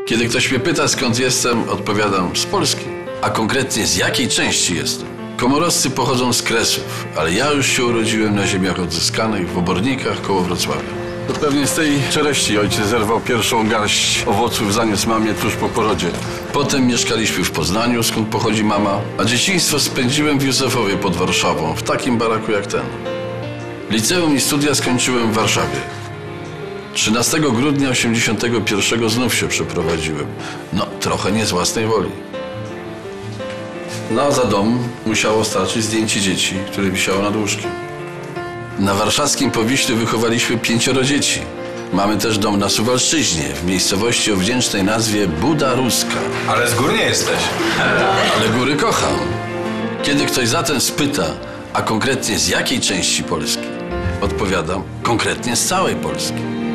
Kiedy ktoś mnie pyta, skąd jestem, odpowiadam: z Polski. A konkretnie z jakiej części jestem? Komorowscy pochodzą z Kresów, ale ja już się urodziłem na ziemiach odzyskanych w Obornikach koło Wrocławia. To pewnie z tej czereści ojciec zerwał pierwszą garść owoców, zaniósł mamie tuż po porodzie. Potem mieszkaliśmy w Poznaniu, skąd pochodzi mama, a dzieciństwo spędziłem w Józefowie pod Warszawą, w takim baraku jak ten. Liceum i studia skończyłem w Warszawie. 13 grudnia 81 znów się przeprowadziłem. No, trochę nie z własnej woli. No, a za dom musiało starczyć zdjęcie dzieci, które wisiało nad łóżkiem. Na warszawskim Powiślu wychowaliśmy 5 dzieci. Mamy też dom na Suwalszczyźnie, w miejscowości o wdzięcznej nazwie Buda Ruska. Ale z gór nie jesteś. Ale góry kocham. Kiedy ktoś zatem spyta, a konkretnie z jakiej części Polski, odpowiadam: konkretnie z całej Polski.